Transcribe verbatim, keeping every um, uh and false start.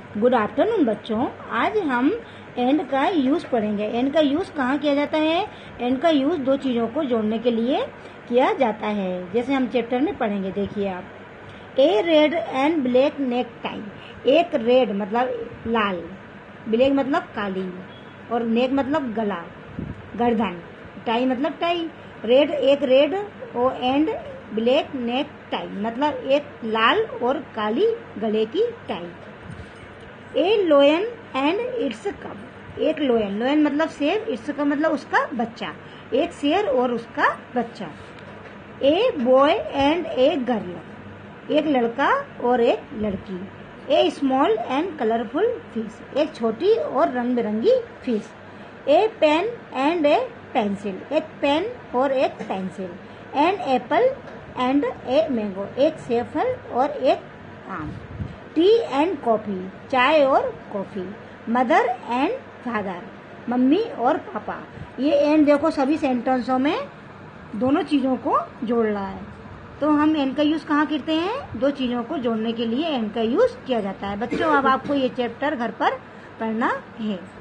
Good afternoon बच्चों, आज हम एंड का यूज पढ़ेंगे। एंड का यूज कहाँ किया जाता है? एंड का यूज दो चीजों को जोड़ने के लिए किया जाता है, जैसे हम चैप्टर में पढ़ेंगे। देखिए आप, a red and black neck tie. एक रेड मतलब लाल, ब्लैक मतलब काली, और नेक मतलब गला, गर्दन, टाई मतलब टाई। रेड एक रेड और एंड ब्लैक नेक टाई मतलब एक लाल और काली गले की tie. A lion and its cub. एक लोयन, लोयन मतलब शेर, इट्स कब मतलब उसका बच्चा, एक शेर और उसका बच्चा। A boy and a girl, एक लड़का और एक लड़की। A small and colourful fish, एक छोटी और रंग बिरंगी fish. A pen and a pencil, एक पेन और एक pencil. An apple and a mango, एक सेब फल और एक आम। टी एंड कॉफी, चाय और कॉफी। मदर एंड फादर, मम्मी और पापा। ये एंड देखो सभी सेंटेंसों में दोनों चीजों को जोड़ रहा है। तो हम एंड का यूज कहाँ करते हैं? दो चीजों को जोड़ने के लिए एंड का यूज किया जाता है। बच्चों अब आपको ये चैप्टर घर पर पढ़ना है।